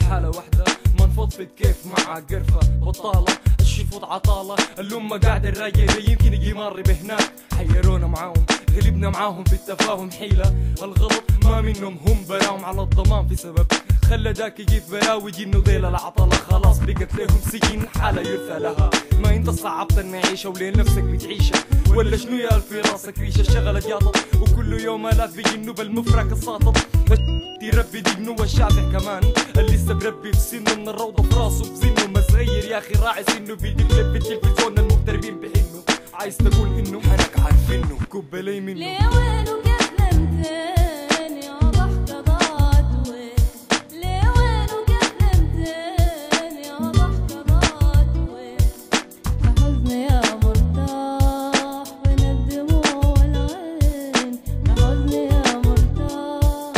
حالة وحدة ما نفضفض كيف مع قرفة بطالة الشفوط عطالة اللمة قاعدة الرايقة يمكن يجي مر بهناك حيرونا معاهم غلبنا معاهم في التفاهم حيلة الغلط ما منهم هم براهم على الضمان في سبب خلى داك يجيب بلاوي جنو ذيل العطلة خلاص بقت لهم سجين حالة يرثى لها ما انت صعبت المعيشة ولين نفسك بتعيشها ولا شنو يا في راسك ريشة شغلت ياطط وكل يوم الاف بيجنوا بالمفرق الساطط ربي دقنو والشافع كمان اللي لسه بربي بسنه من الروضة في راسه بسنه ما صغير يا اخي راعي سنه بيقلب في التلفزيون المغتربين بحنه عايز تقول انه حنك عارفينه كوبلي منه ليه وين وكلمتين يا ضحكة ضاد وين ليه وين وكلمتين يا ضحكة ضاد وين بحزني يا مرتاح بين الدموع والعين بحزني يا مرتاح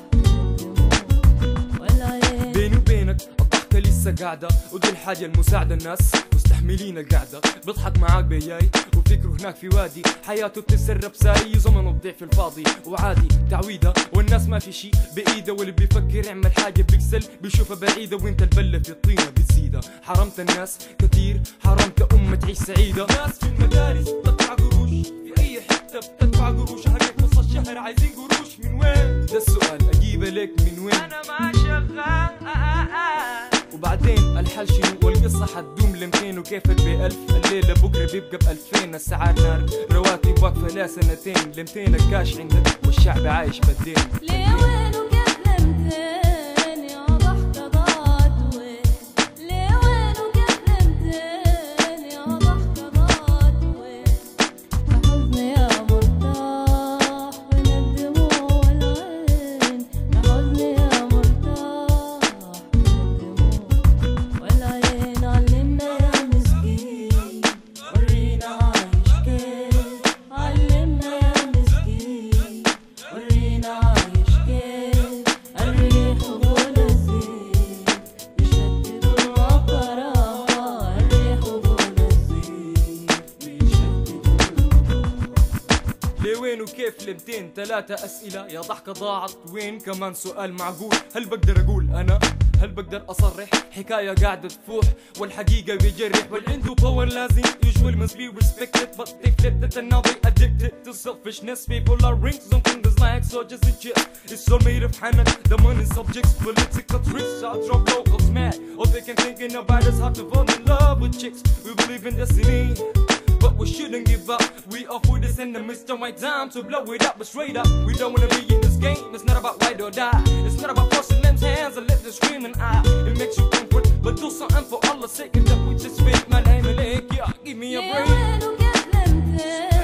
بيني وبينك الضحكة لسه قاعدة ودي الحاجة المساعدة الناس مستحملين القعدة بضحك معاك بياي وفكره هناك في وادي حياته بتسرب ساري زمنه بضيع في الفاضي وعادي تعويدة والناس ما في شي بإيده واللي بيفكر يعمل حاجة بيكسل بيشوفها بعيدة وانت البلة في الطينة بتزيدها حرمت الناس كتير حرمت أمة تعيش سعيدة ناس في المدارس بتدفع قروش في أي حتة بتدفع قروش هلك نص الشهر عايزين قروش من وين ده السؤال أجيبه لك من وين أنا ما شغال وبعدين الحل شنو والقصة حتدوم ل200 وكيفك ب1000 الليلة بكرة بيبقى ب2000 السعر نار رواتب واقفة لها سنتين ل200 الكاش عندك والشعب عايش بالدين ليه وين وكلمتين يا ضحكة ضاد وين ليه وين وكلمتين يا ضحكة ضاد وين بحزني يا مرتاح بين الدموع والعين بحزني يا مرتاح والعين علمنا يا مسكين ورينا عايش كيف علمنا يا مسكين ورينا عايش كيف الريح وبول الزيت بيشتتوا المطرة الريح وبول الزيت بيشتتوا المطرة ليه وين وكيف ل200 3 أسئلة يا ضحكة ضاعت وين كمان سؤال معقول هل بقدر أقول أنا هل بقدر أصرح حكاية قاعدة تفوح والحقيقة بيجرح والعنده باور لازم usually must be respected but they flipped it and now they addicted to selfishness people are rings on fingers like soldiers and chips it's all made of panic the money subjects political tricks I drop locals mad all they can thinking about is how to fall in love with chicks we believe in destiny but we shouldn't give up we off with this in the midst of my time to blow it up but straight up we don't wanna be in this game it's not about ride or die it's not about forcing limbs hands and let them scream and it makes you comfort but do something for Allah's sake and that we just fake my name and yeah give me a break ليه وين وكلمتين